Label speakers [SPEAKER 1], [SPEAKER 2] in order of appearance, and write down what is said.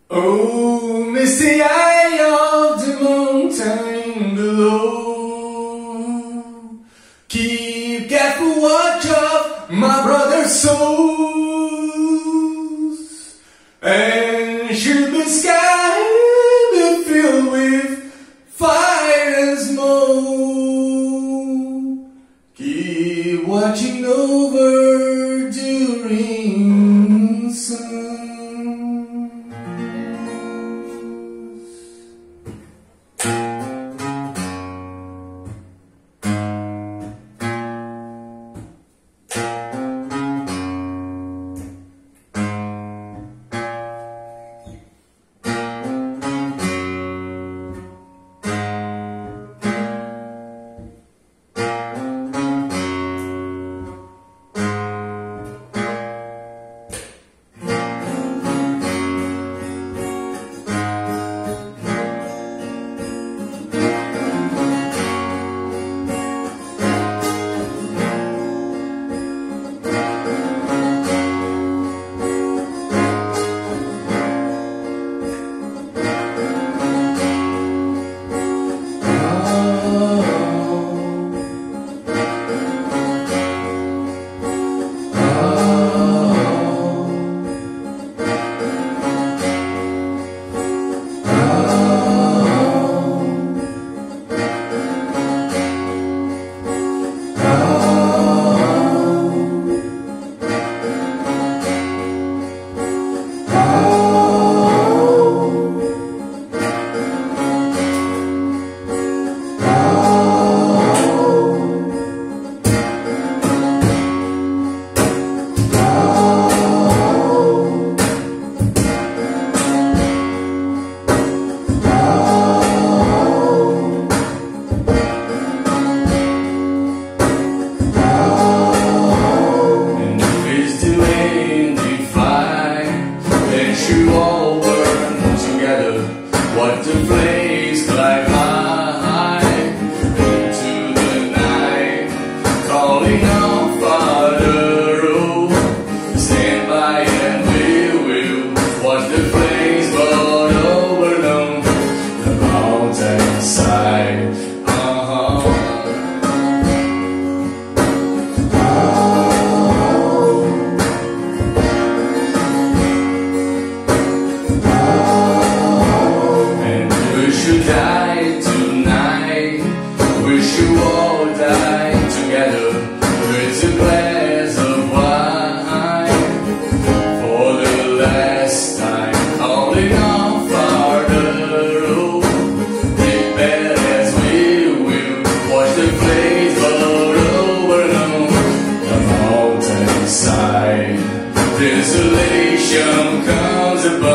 [SPEAKER 1] Oh, misty eye of the mountain below, keep careful watch of my brother's souls, and should the sky be filled with fire and smoke, keep watching over during sun. What the flames climb high into the night, calling out Father, oh, stand by and we will watch the flames burn over the mountainside. Die tonight, we should all die together with a glass of wine for the last time, calling out Father, oh, prepare as we will watch the flames burn over the mountainside. Desolation comes above.